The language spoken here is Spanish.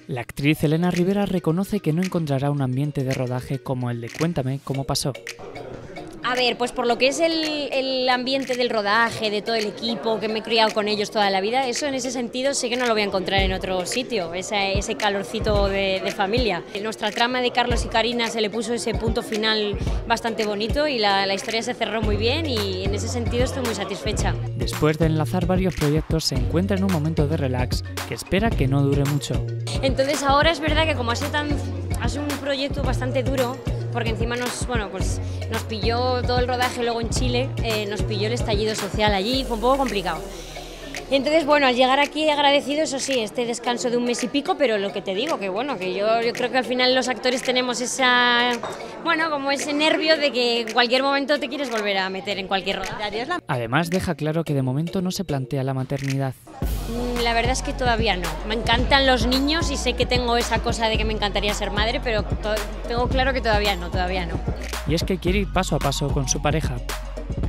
La actriz Elena Rivera reconoce que no encontrará un ambiente de rodaje como el de Cuéntame cómo pasó. A ver, pues por lo que es el ambiente del rodaje, de todo el equipo, que me he criado con ellos toda la vida, eso en ese sentido sí que no lo voy a encontrar en otro sitio, ese calorcito de familia. En nuestra trama de Carlos y Karina se le puso ese punto final bastante bonito y la historia se cerró muy bien y en ese sentido estoy muy satisfecha. Después de enlazar varios proyectos se encuentra en un momento de relax que espera que no dure mucho. Entonces ahora es verdad que como ha sido un proyecto bastante duro, porque encima nos pilló todo el rodaje luego en Chile, nos pilló el estallido social allí, fue un poco complicado. Entonces, bueno, al llegar aquí agradecido, eso sí, este descanso de un mes y pico, pero lo que te digo, que bueno, que yo creo que al final los actores tenemos como ese nervio de que en cualquier momento te quieres volver a meter en cualquier rodaje. Además, deja claro que de momento no se plantea la maternidad. La verdad es que todavía no. Me encantan los niños y sé que tengo esa cosa de que me encantaría ser madre, pero tengo claro que todavía no. Y es que quiere ir paso a paso con su pareja.